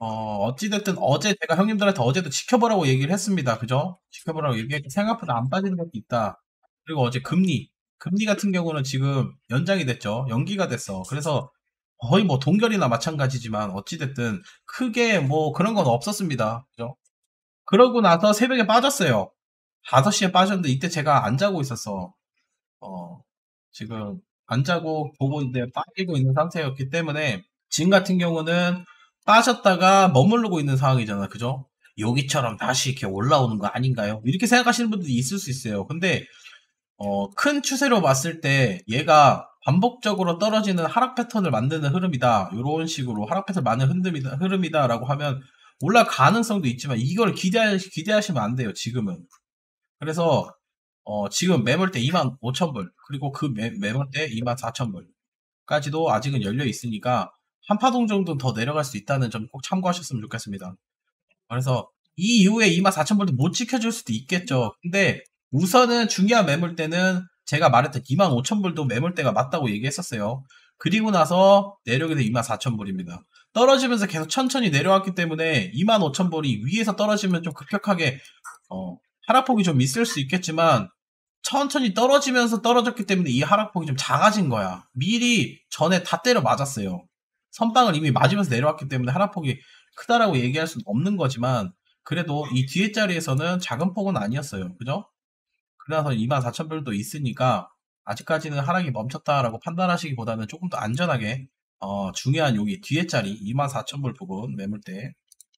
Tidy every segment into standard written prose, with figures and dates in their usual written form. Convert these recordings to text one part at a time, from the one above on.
어찌됐든 어제 제가 형님들한테 어제도 지켜보라고 얘기를 했습니다. 그죠? 지켜보라고 얘기했고, 생각보다 안 빠지는 것도 있다. 그리고 어제 금리 같은 경우는 지금 연장이 됐죠. 연기가 됐어. 그래서 거의 뭐 동결이나 마찬가지지만 어찌됐든 크게 뭐 그런 건 없었습니다. 그죠? 그러고 나서 새벽에 빠졌어요. 5시에 빠졌는데 이때 제가 안 자고 있었어. 어, 지금 안 자고 보고 있는데 빠지고 있는 상태였기 때문에 지금 같은 경우는 빠졌다가 머무르고 있는 상황이잖아. 그죠? 여기처럼 다시 이렇게 올라오는 거 아닌가요? 이렇게 생각하시는 분들이 있을 수 있어요. 근데 큰 추세로 봤을 때 얘가 반복적으로 떨어지는 하락 패턴을 만드는 흐름이다. 이런 식으로 하락 패턴 많은 흐름이다라고 하면 올라갈 가능성도 있지만 이걸 기대하시면 안 돼요. 지금은. 그래서 지금 매물대 25,000불 그리고 그 매물대 24,000불까지도 아직은 열려 있으니까 한 파동 정도는 더 내려갈 수 있다는 점 꼭 참고하셨으면 좋겠습니다. 그래서 이 이후에 24,000불도 못 지켜줄 수도 있겠죠. 근데 우선은 중요한 매물대는 제가 말했던 25,000불도 매물대가 맞다고 얘기했었어요. 그리고 나서 내려오게 된 24,000불입니다. 떨어지면서 계속 천천히 내려왔기 때문에 25,000불이 위에서 떨어지면 좀 급격하게 하락폭이 좀 있을 수 있겠지만 천천히 떨어지면서 떨어졌기 때문에 이 하락폭이 좀 작아진 거야. 미리 전에 다 때려 맞았어요. 선빵을 이미 맞으면서 내려왔기 때문에 하락폭이 크다라고 얘기할 수는 없는 거지만 그래도 이 뒤에 자리에서는 작은 폭은 아니었어요. 그죠? 그래서 24,000불도 있으니까 아직까지는 하락이 멈췄다라고 판단하시기보다는 조금 더 안전하게 중요한 여기 뒤에 자리 24,000불 부분 매물대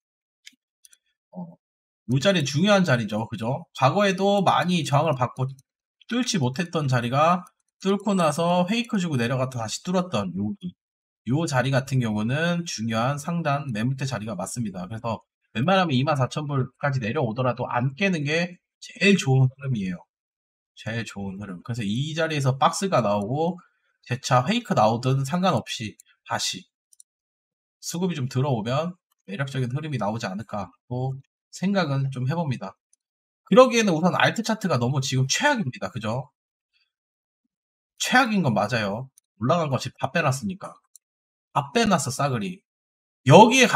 이 자리 중요한 자리죠. 그죠? 과거에도 많이 저항을 받고 뚫지 못했던 자리가 뚫고 나서 페이크 주고 내려갔다 다시 뚫었던 여기 요 자리 같은 경우는 중요한 상단 매물대 자리가 맞습니다. 그래서 웬만하면 24,000불까지 내려오더라도 안 깨는 게 제일 좋은 흐름이에요. 제일 좋은 흐름. 그래서 이 자리에서 박스가 나오고 재차 페이크 나오든 상관없이 다시 수급이 좀 들어오면 매력적인 흐름이 나오지 않을까 또 생각은 좀 해봅니다. 그러기에는 우선 알트 차트가 너무 지금 최악입니다. 그죠? 최악인 건 맞아요. 올라간 거 지금 다 빼놨으니까. 다 빼놨어, 싸그리. 여기에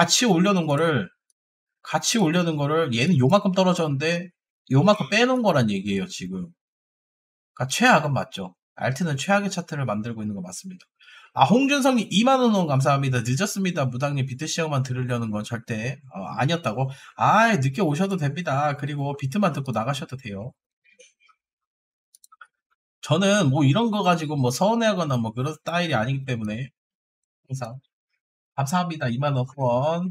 같이 올려놓은 거를 얘는 요만큼 떨어졌는데 요만큼 빼놓은 거란 얘기예요, 지금. 그러니까 최악은 맞죠. 알트는 최악의 차트를 만들고 있는 거 맞습니다. 홍준성님 2만원 후원 감사합니다. 늦었습니다. 무당님 비트 시험만 들으려는 건 절대 아니었다고. 늦게 오셔도 됩니다. 그리고 비트만 듣고 나가셔도 돼요. 저는 뭐 이런 거 가지고 뭐 서운해하거나 뭐 그런 스타일이 아니기 때문에 항상 감사합니다. 2만원 후원.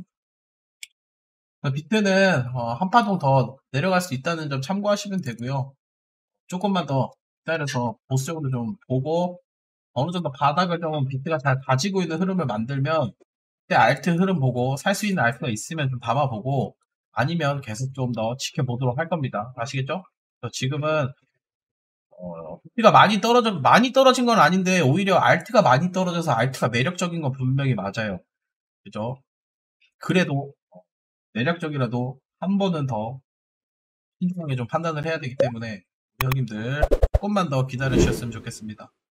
비트는 한 파동 더 내려갈 수 있다는 점 참고하시면 되고요. 조금만 더 기다려서 보수적으로 좀 보고 어느 정도 바닥을 좀 비트가 잘 가지고 있는 흐름을 만들면 그때 알트 흐름 보고 살 수 있는 알트가 있으면 좀 담아보고 아니면 계속 좀 더 지켜보도록 할 겁니다. 아시겠죠? 그래서 지금은 비트가 많이 떨어진 건 아닌데 오히려 알트가 많이 떨어져서 알트가 매력적인 건 분명히 맞아요. 그죠? 그래도 매력적이라도 한 번은 더 신중하게 좀 판단을 해야 되기 때문에 우리 형님들 조금만 더 기다려 주셨으면 좋겠습니다.